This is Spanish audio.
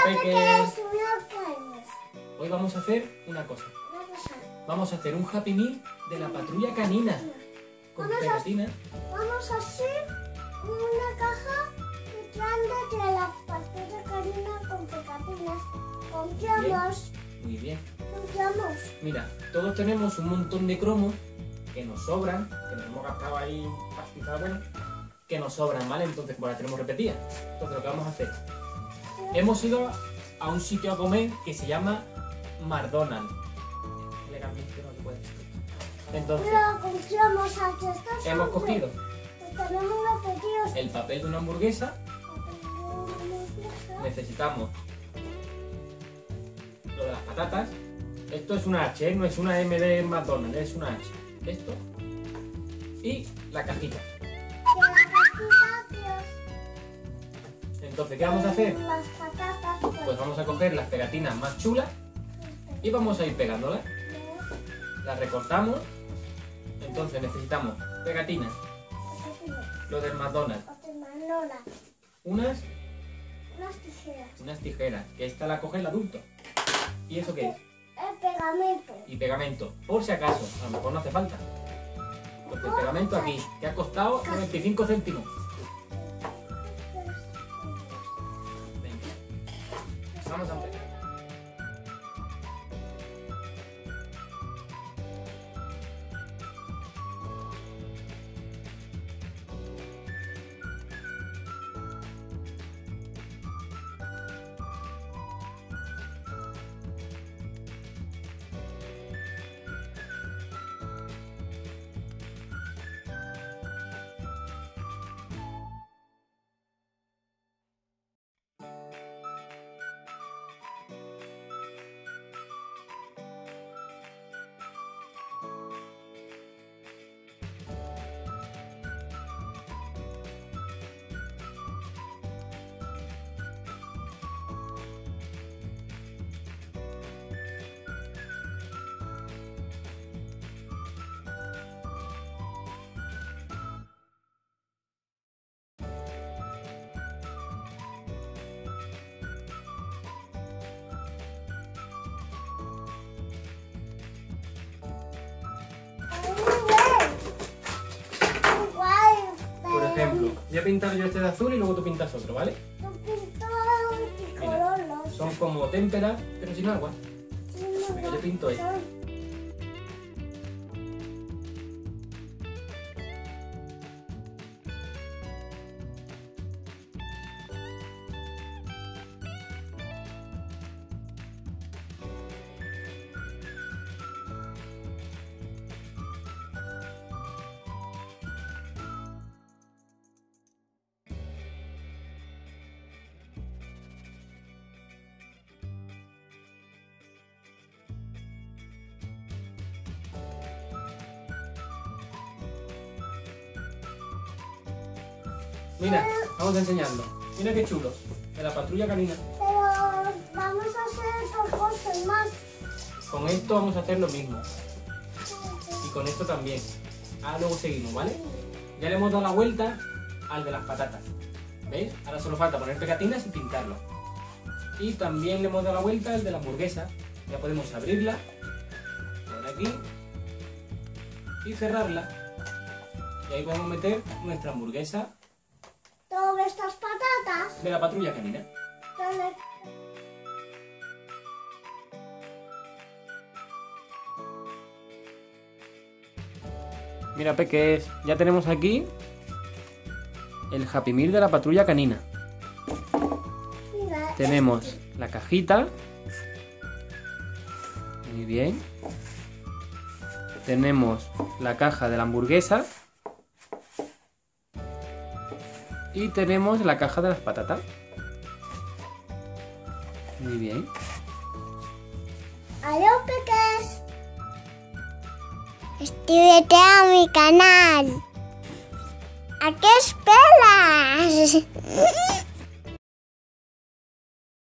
peques. Hoy vamos a hacer una cosa. Vamos a hacer un Happy Meal de la patrulla canina. Con pegatinas. Vamos a hacer una caja grande de la patrulla canina con pegatinas. Confiamos. Muy bien. Confiamos. Mira, todos tenemos un montón de cromos que nos sobran, que nos hemos gastado ahí pastizas buenas, que nos sobran, ¿vale? Entonces, pues las tenemos repetidas. Entonces, lo que vamos a hacer, hemos ido a un sitio a comer que se llama McDonald's. Legalmente no se puede decir. Entonces, Pero confiamos a que estos hemos cogido tenemos repetidos. el papel de una hamburguesa, necesitamos lo de las patatas. Esto es una H, ¿eh? No es una M de McDonald's, es una H. Esto y la cajita. Entonces, ¿qué vamos a hacer? Las patatas. Pues vamos a coger las pegatinas más chulas y vamos a ir pegándolas. Las recortamos. Entonces necesitamos pegatinas, lo del McDonald's, unas tijeras, que esta la coge el adulto. ¿Y eso qué es? El pegamento. Y pegamento, por si acaso, a lo mejor no hace falta. Porque el pegamento aquí, que ha costado 95 céntimos. Venga, vamos a empezar. Por ejemplo, voy a pintar yo este de azul y luego tú pintas otro, ¿vale? Mira, son como témperas, pero sin agua. Venga, yo pinto este. Mira, vamos enseñando. Mira qué chulo. De la patrulla canina. Pero vamos a hacer otras cosas más. Con esto vamos a hacer lo mismo. Y con esto también. Ahora luego seguimos, ¿vale? Ya le hemos dado la vuelta al de las patatas. ¿Veis? Ahora solo falta poner pegatinas y pintarlo. Y también le hemos dado la vuelta al de la hamburguesa. Ya podemos abrirla por aquí y cerrarla. Y ahí podemos meter nuestra hamburguesa Todas estas patatas. de la patrulla canina. ¿Dónde? Mira, peques, ya tenemos aquí el Happy Meal de la patrulla canina. Mira, Tenemos la cajita. Muy bien. Tenemos la caja de la hamburguesa. Y tenemos la caja de las patatas. Muy bien. Adiós, peques. Suscríbete a mi canal. ¿A qué esperas?